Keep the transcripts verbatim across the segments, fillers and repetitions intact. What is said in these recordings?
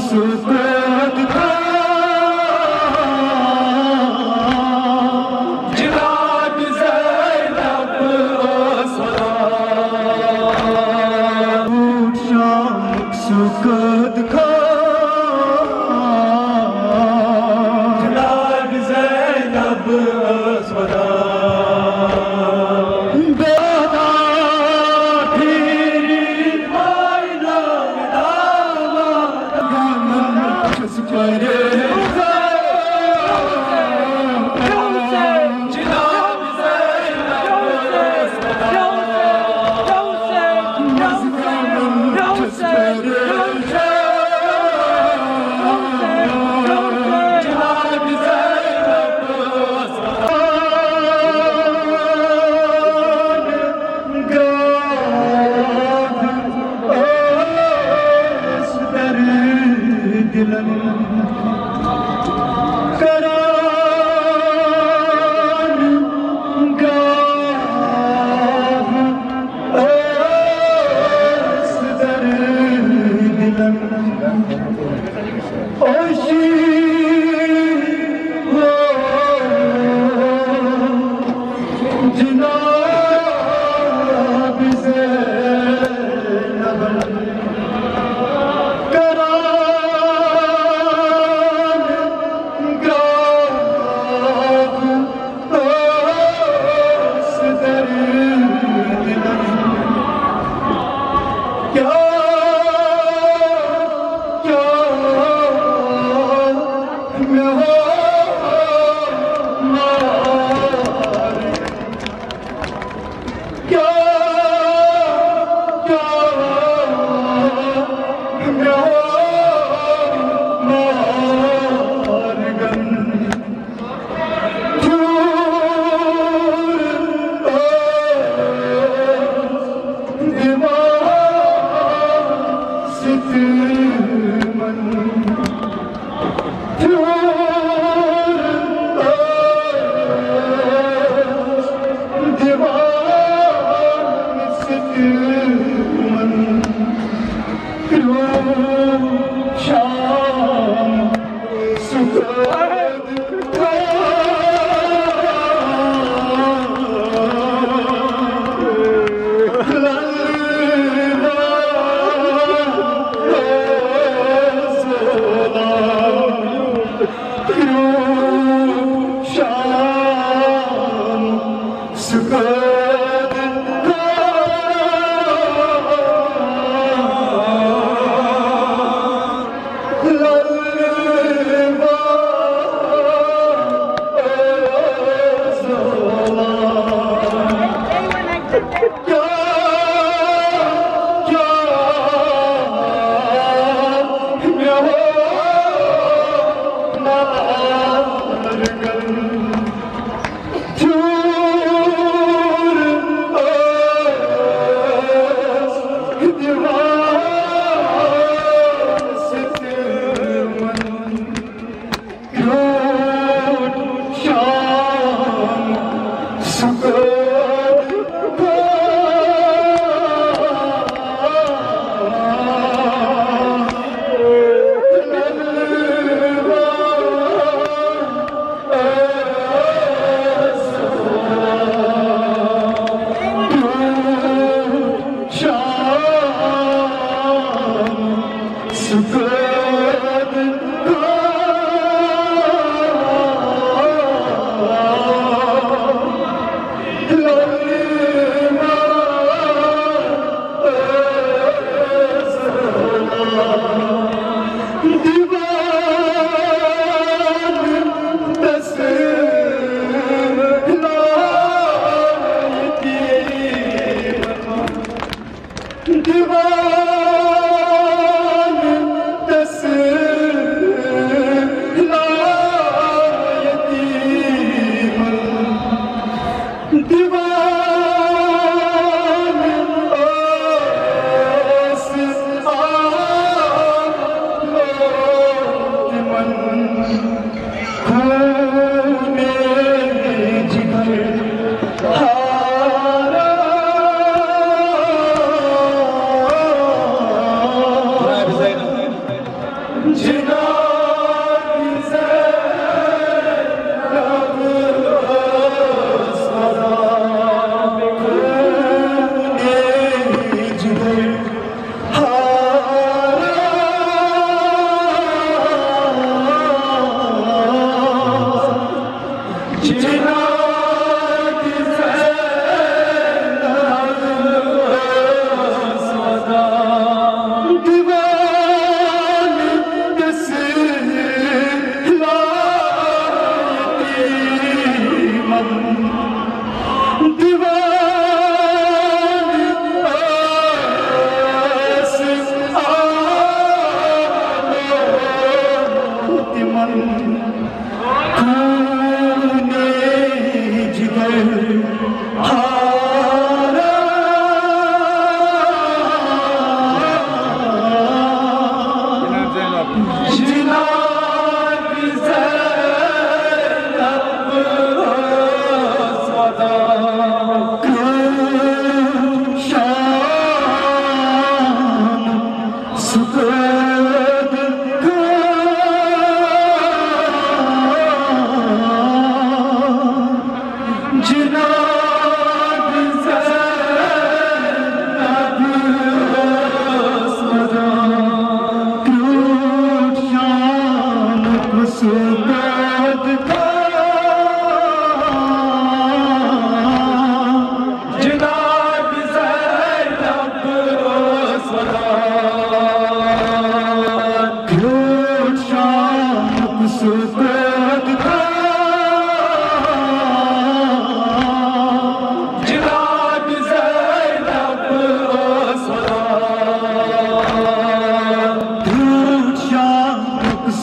सुकत था जिनाब ज़ैनब शाम सुकत था जिनाब ज़ैनब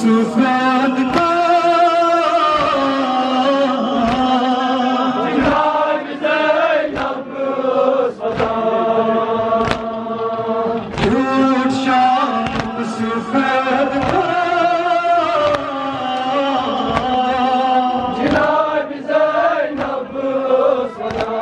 सुखद था जनाब ज़ैनब सदा झूठ शाम सुखद था जनाब ज़ैनब सदा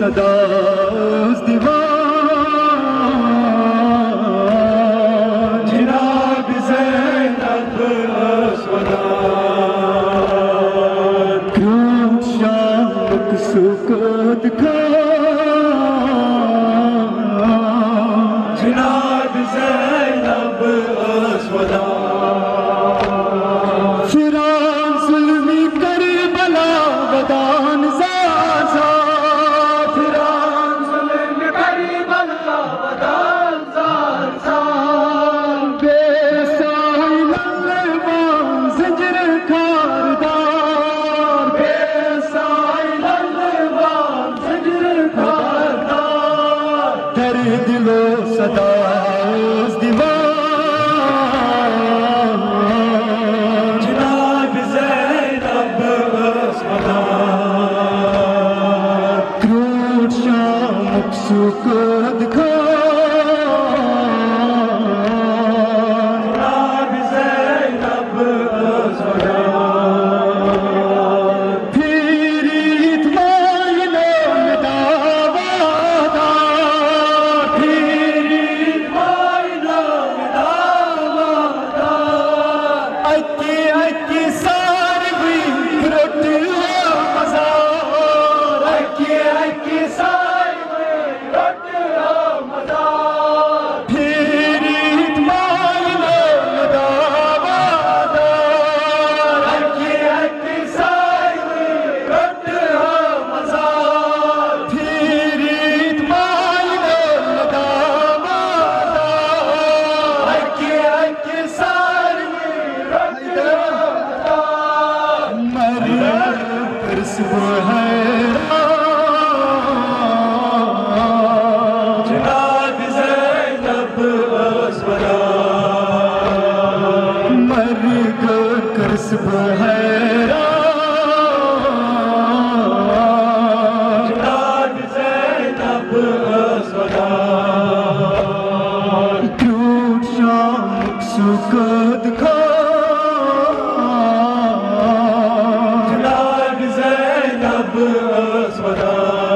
सदा उस दीवान जनाब ज़ैनब स्वदा क्यों शाम सुकूत का जनाब ज़ैनब स्वदा फिरान ज़ुल्मी करबला वदान ज़ाज़ा फिरान ज़ुल्मी करबला वदान ज़ाज़ा बेसाई लल्लवान ज़ंजीर खारदार बेसाई लल्लवान ज़ंजीर खारदार दर दिलो सदा उस दीवान सुकूत का जनाब ज़ैनब स्वदा फिर इत्माइनो में दावादा फिर इत्माइनो में दावादा अक्की अक्की सारवी रोटी मज़ार अक्की अक्की सारवी जनाब ज़ैनब स्वदा मर कर जनाब ज़ैनब स्वदा क्यों शाम सुकूत का जनाब ज़ैनब स्वदा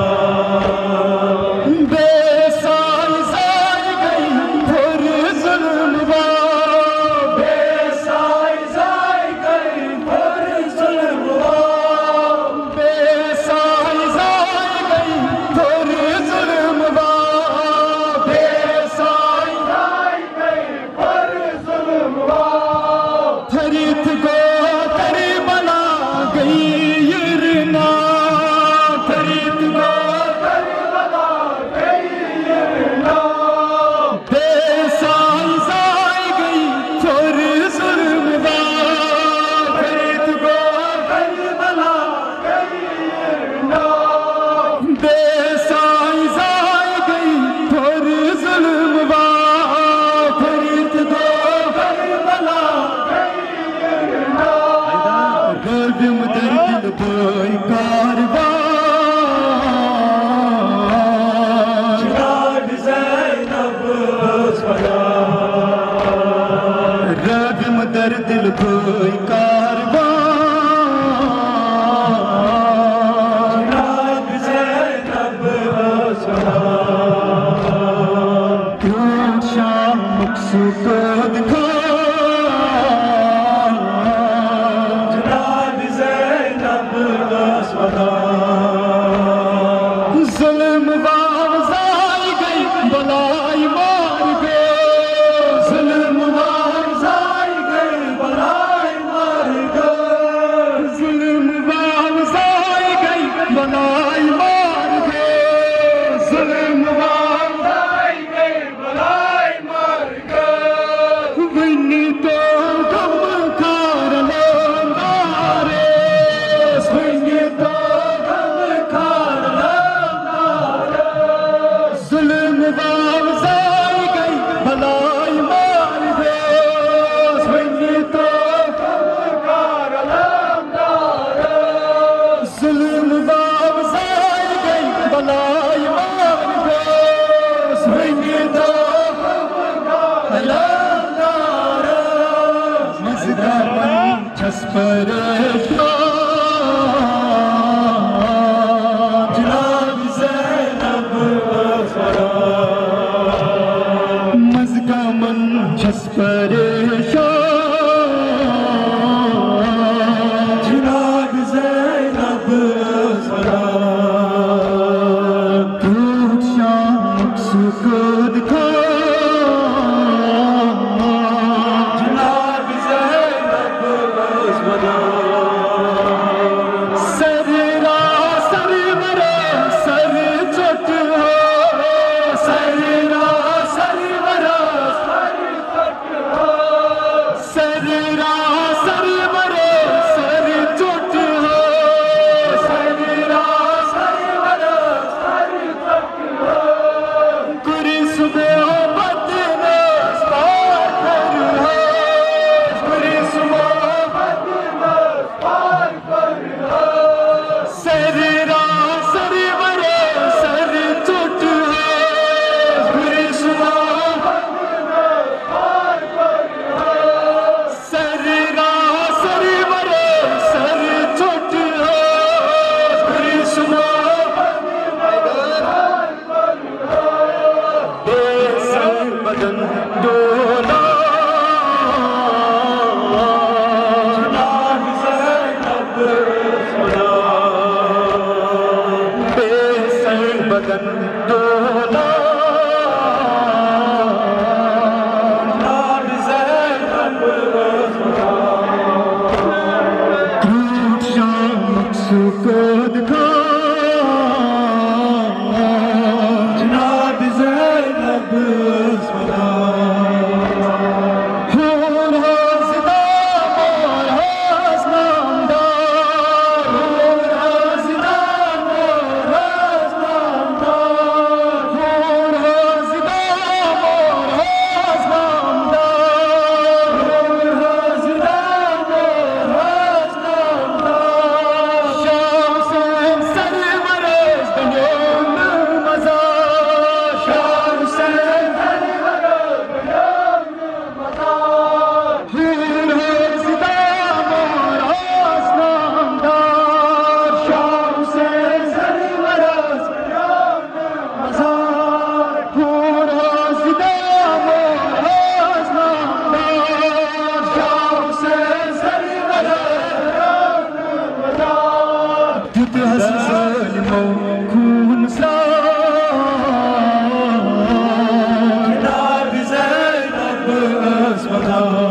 जनाब ज़ैनब स्वदा रगम दर दिल कोई कारवां जनाब ज़ैनब स्वदा क्यों शाम सुकूत का जनाब ज़ैनब स्वदा ज़ुल्म वाज़ाई गई बलाई मार गए ज़ुल्म वाज़ाई गई बलाई मार गए ज़ुल्म वाज़ाई गई बलाई मार गए ज़ुल्म वाज़ाई गई बलाई मार गए वनी तो गम खार लोंदारे वनी तो गम खार ज़ुल्म वाज़ाई गई भलाई मार गए वनी तो गम खार लोंदारे ज़ुल्म वाज़ाई गई भलाई मार गए वनी तो गम खार लोंदारे मज़दार छस्पर जनाब ज़ैनब जनाब ज़ैनब दूध शाम सुकून को जनाब ज़ैनब सररा सरवरा सर चट हो सररा सरवरा सर चट हो सररा सरवरा सर चट हो सररा सरवरा सर चट हो गुरी सुबह बदना पार कर हो गुरी सुबह बदना पार कर हो सररा सरवरा सर चट हो गुरी सुबह बदना पार कर हो सररा सरवरा सर चट हो गुरी सुबह बदना पार कर हो बेसर बदन डोला जनाब ज़ैनब बेसर बदन डोला जनाब ज़ैनब दूध शाम सुकून को जनाब ज़ैनब हूर हज़दा मोर हज़ नामदार हूर हज़दा मोर हज़ नामदार हूर हज़दा मोर हज़ नामदार हूर हज़दा मोर हज़ नामदार शाह हुसैन सरवरज़ दुनियान मज़ार शाह हुसैन सरवरज़ दुनियान मज़ार हूर हज़दा मोर हज़ नामदार शाह हुसैन सरवरज़ दुनियान मज़ार हूर हज़दा मोर हज़ नामदार शाह हुसैन सरवरज़ दुनियान मज़ार दित हसन मौकून सा जनाब ज़ैनब